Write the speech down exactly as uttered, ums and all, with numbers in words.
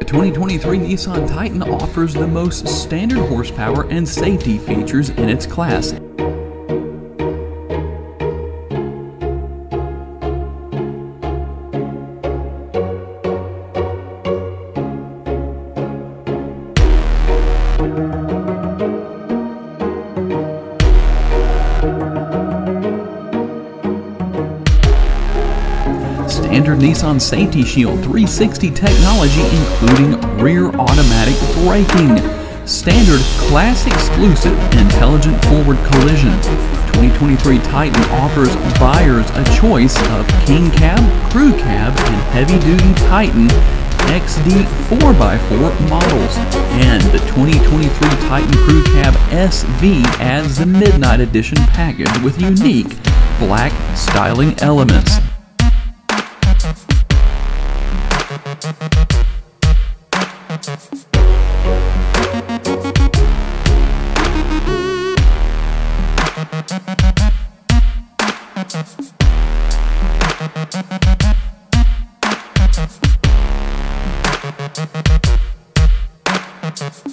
The twenty twenty-three Nissan Titan offers the most standard horsepower and safety features in its class. Standard Nissan Safety Shield three sixty technology, including rear automatic braking. Standard class exclusive intelligent forward collision. twenty twenty-three Titan offers buyers a choice of King Cab, Crew Cab, and Heavy Duty Titan X D four by four models. And the twenty twenty-three Titan Crew Cab S V adds the Midnight Edition package with unique black styling elements. Thank you.